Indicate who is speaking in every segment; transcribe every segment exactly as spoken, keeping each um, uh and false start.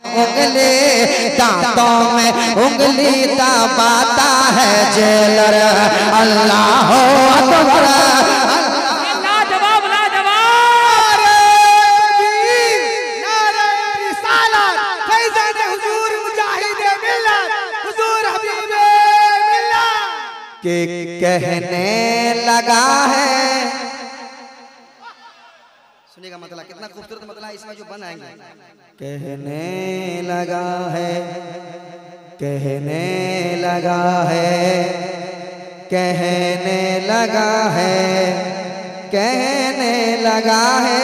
Speaker 1: उंगली दांतों में उंगली दबाता है जेलर। अल्लाह अकबर। के कहने लगा है, सुनिएगा मतलब कितना खूबसूरत मतलब इसमें जो बन आएंगे। कहने लगा है, कहने लगा है, कहने लगा है, कहने लगा है,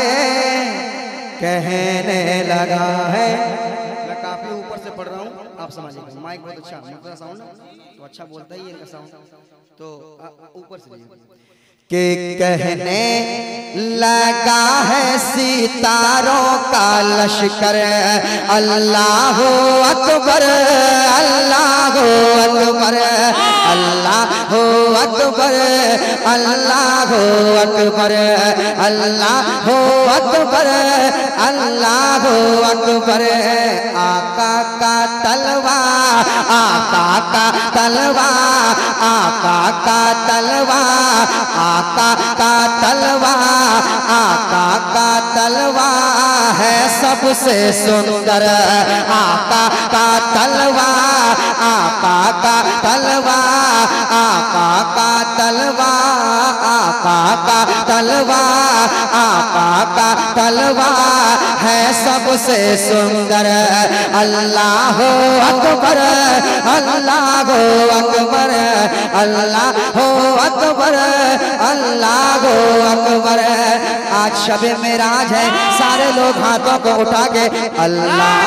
Speaker 1: कहने लगा है। मैं काफी ऊपर से पढ़ रहा हूँ, आप समझिएगा। माइक बहुत अच्छा, मेरा साउंड तो अच्छा बोलता ही है इनका साउंड, तो ऊपर से के कहने लगा है सितारों का लश्कर। अल्लाह अकबर, अल्लाह अकबर, अल्लाह अकबर, अल्लाह अकबर, अल्लाह अकबर, अल्लाह अकबर। आका का तलवा, आका का तलवा, आका का तलवा, आका का तलवा, आका का तलवा है सबसे सुंदर। आका का तलवा, आका का तलवा, आका का तलवा, आका का तलवा, आका का तलवा है सबसे सुंदर। अल्लाह अकबर, अल्लाह अकबर, अल्लाह अकबर, अल्लाह अकबर। आज शबे मेराज है, सारे लोग हाथों को उठा के अल्लाह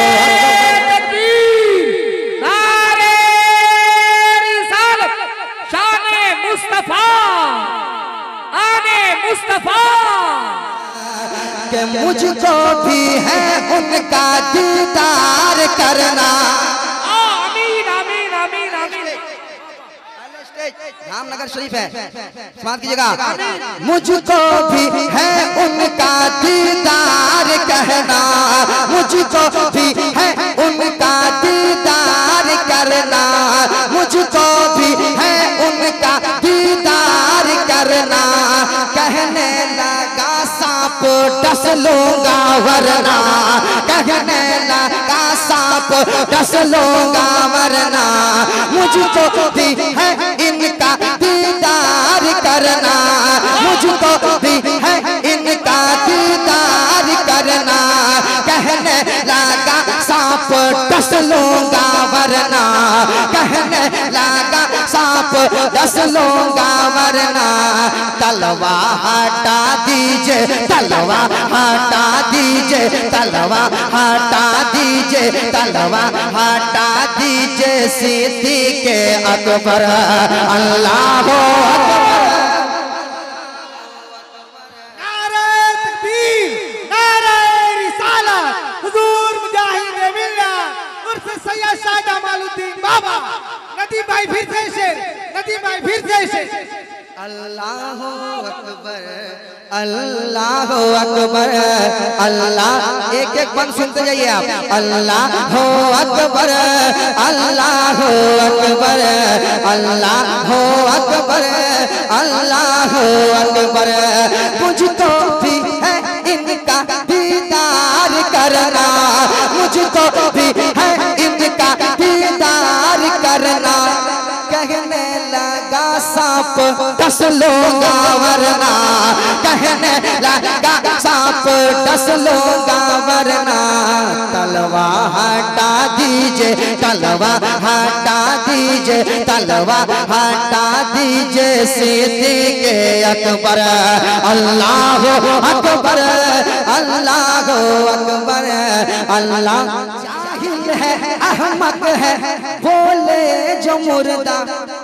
Speaker 2: मुस्तफा आने मुस्तफा
Speaker 1: के मुझको भी है उनका दीदार करना।
Speaker 2: आमीन आमीन आमीन आमीन।
Speaker 1: रामनगर शरीफ है, समाप्त कीजिएगा। मुझको भी है उनका दीदार कहना, मुझको भी है उनका दीदार करना, मुझको भी है उनका दीदार करना। कहने लगा सांप डस लूंगा वरना, कहने लगा सांप डस लूंगा वरना। मुझको भी है इनका दीदार करना, मुझको भी है इनका दीदार करना। कहने लगा सांप डस लूंगा वरना, कहने लगा सांप डस लूंगा वरना। तलवा हटा दीजिए, तलवा हटा दीजिए, तलवा हटा दीजिए, तलवा हटा दीजिए सिद्दीक़ अकबर। अल्लाह
Speaker 2: नारे तकबीर, नारे रिसालत, हुजूर मुजाहिद मिल्लत उर्फ सैयद शाह जमालुद्दीन बाबा। नदीम भाई फिर से शेर, नदीम भाई फिर से शेर।
Speaker 1: अल्लाह अकबर, अल्लाह अकबर, अल्लाह। एक एक बंद सुनते जाइए आप। अल्लाह अकबर, अल्लाह अकबर, अल्लाह अकबर, अल्लाह अकबर। मुझको भी है इनका दीदार करना, मुझको भी है इनका दीदार करना। कहने लगा सांप डस लूंगा वरना, कहने लगा सांप डस लूंगा वरना। तलवा हटा दीजिए, तलवा हटा दीजिए, तलवा हटा दीजिए सिद्दीक़ अकबर। अल्लाह अकबर, अल्लाह अकबर, अल्लाह। जाहिल है अहमक है बोले जो मुर्दा,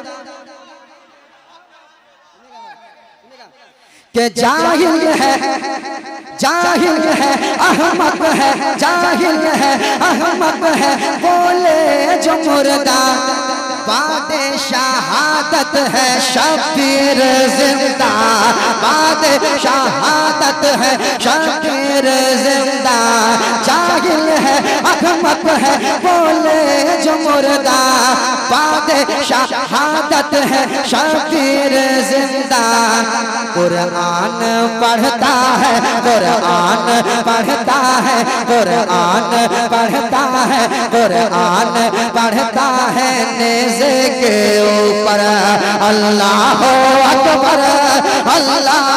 Speaker 1: के जाहिल है, जाहिल है अहमक है, जाहिल है अहमक है बोले जो मुर्दा। बाद शहादत है शब्बीर जिंदा, बाद शहादत है शब्बीर जिंदा, जाहिल है अहमक है बोले जो मुर्दा, बाद शहादत है शब्बीर जिंदा। कुरान पढ़ता है, कुरान पढ़ता है, कुरान पढ़ता है, कुरान पढ़ता है नेज़े के ऊपर। अल्लाह अकबर, अल्लाह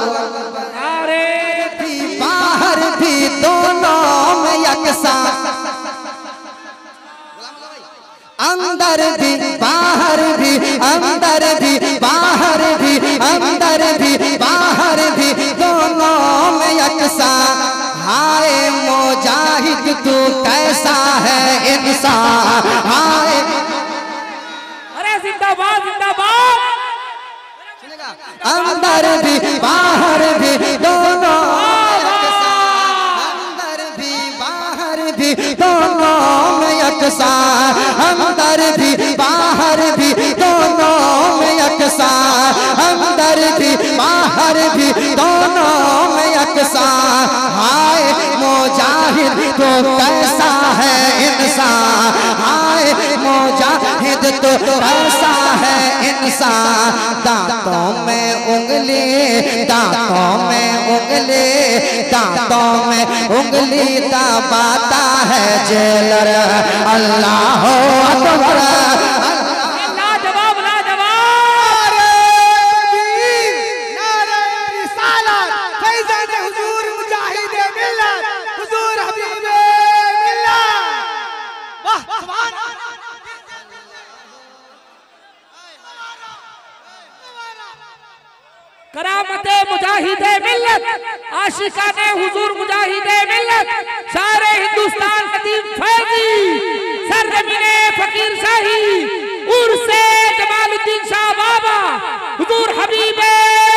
Speaker 1: भी बाहर भी दोनों में यकसा, अंदर भी बाहर भी, अंदर भी बाहर भी, अंदर भी बाहर भी दोनों में यकसा। हाय मुजाहिद तू कैसा है इंसान, हाय
Speaker 3: अरे जिंदाबाद जिंदाबाद।
Speaker 1: अंदर भी बाहर भी दोनों यकसा, अंदर भी बाहर भी दोनों में यकसा, अंदर भी बाहर भी दोनों में यकसा, अंदर भी बाहर भी दोनों में यकसा। हाय मुजाहिद तो कैसा है इंसान, हाय मुजाहिद तो कैसा है इंसान। दांतों में उंगली, दांतों में उंगली, दांतों में उंगली दबाता है जेलर। अल्लाह अकबर,
Speaker 3: लाजवाब लाजवाब।
Speaker 2: नारे रिसालत, फैज़ान हुजूर मुजाहिद मिल्लत, हुजूर हबीब मिल्लत। वाह सुभान अल्लाह।
Speaker 3: करामते मुजाहिदे मिल्लत, आशिकाने हुजूर मुजाहिदे मिल्लत, सारे हिंदुस्तान कदीम फैजी, सरजमीने फकीर शाही, उर्से जमालुद्दीन शाह बाबा, हुजूर हबीबे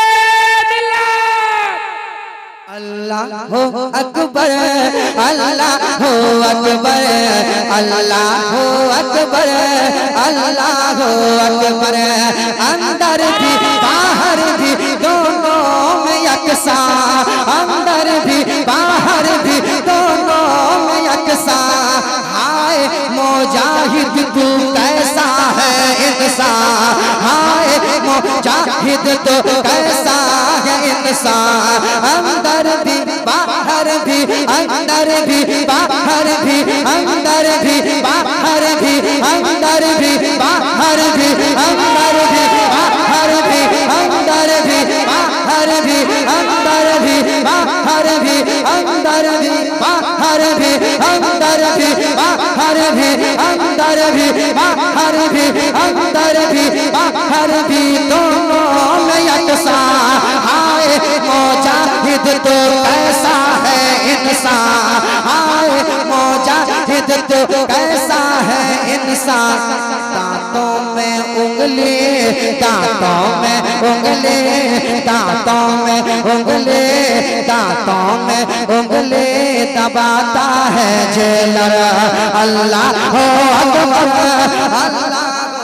Speaker 3: मिल्लत।
Speaker 1: अल्लाह हो अकबर, अल्लाह हो अकबर, अल्लाह हो अकबर, अल्लाह हो अकबर। अंदर भी बाहर भी दोनों में यकसा, अंदर भी बाहर भी दोनों में यकसा। हाय मुजाहिद तू कैसा है इंसान, हाय मुजाहिद तो कैसा है इंसान। अंदर भी बाहर भी, अंदर भी बाहर भी, अंदर भी बाहर भी, अंदर भी बाहर भी, अंदर भी बाहर भी, अंदर भी बाहर भी, अंदर भी बाहर भी, अंदर भी बाहर भी, अंदर भी बाहर भी, अंदर भी बाहर भी, अंदर भी बाहर भी दोनों में यकसा। हाय मुजाहिद तो कैसा है इंसान, हाय मुजाहिद तो कैसा है इंसान। दांतों में उंगली, दांतों में उंगली, दांतों में उंगली, दांतों में उंगली दबाता है जेलर। अल्लाह हो अकबर, अल्लाह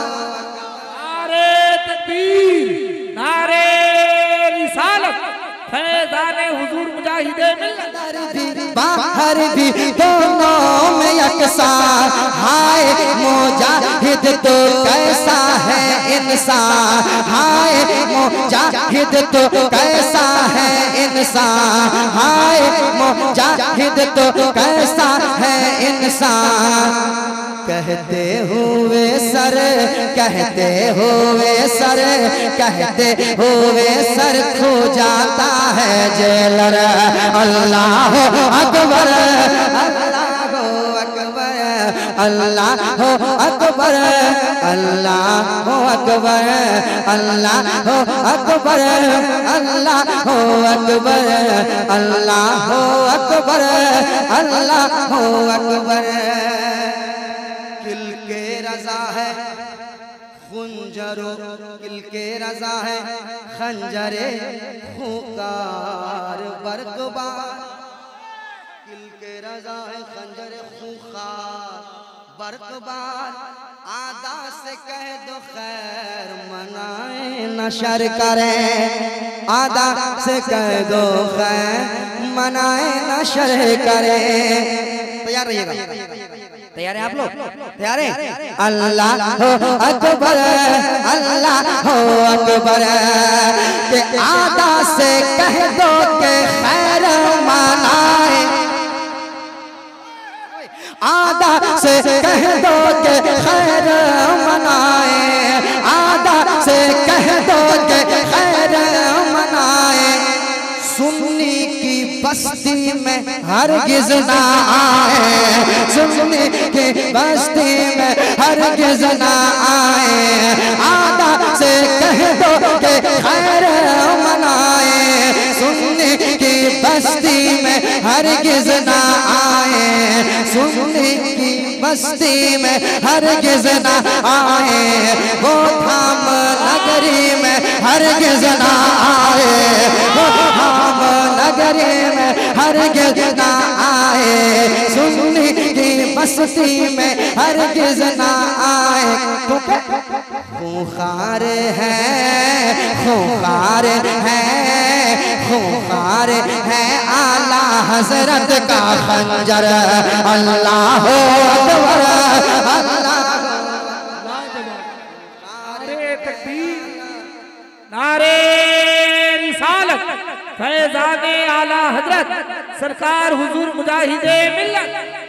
Speaker 3: नारे तकबीर, नारे रिसालत, फैज़ाने हुजूर मुजाहिदे मिल्लत।
Speaker 1: बाहर भी दोनों में यकसा। हाय मुजाहिद तो कैसा है इंसान, हाय मुजाहिद तो कैसा है इंसान, हाय मुजाहिद तो कैसा है इंसान। कहते हुए सर, कहते हुए सर, कहते हुए सर खो जाता है जेलर। अल्लाह अकबर, अल्लाह अकबर, अल्लाह अकबर, अल्लाह अकबर, अल्लाह अकबर, अल्लाह अकबर, अल्लाह अकबर, अल्लाह अकबर। किल के रजा है खुंजरो, किल के रजा है खंजरे खूंखार बरकबार। किल के रजा है खंजरे खूंखार बरकबार। आदा से कह दो खैर मनाए न शर करे, आदा से कह दो खैर मनाए न शर करे। तैयार रहिएगा, तैयार है आप लोग? तैयार है? अल्लाह हो अकबर, अल्लाह हो अकबर, के आदा से कह दो के खैर मनाए, आदा से कह दो के खैर मनाए, आदा से कह दो के खैर मनाए। सुन्नी की बस्ती में हरगिज़ ना आए, सुन्नी की बस्ती में हरगिज़ ना आए, आदा से कह दो के खैर मनाए, सुन्नी की बस्ती में हरगिज़ ना आए, सुन्नी की बस्ती में हरगिज़ ना आए, वो धाम नगरी में हरगिज़ ना आए, वो धाम नगरी में हरगिज़ ना आए, सुन्नी की बस्ती में हरगिज़ ना आए। खूंखार है, खूंखार है, खूंखार है आला हजरत का खंजर, अल्लाह अकबर, अल्लाह।
Speaker 3: नारे तकबीर, नारे रिसालत, फैज़ाने आला हजरत सरकार हुजूर मुजाहिदे मिल्लत।